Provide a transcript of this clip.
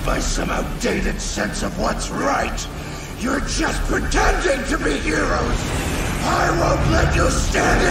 by some outdated sense of what's right. You're just pretending to be heroes. I won't let you stand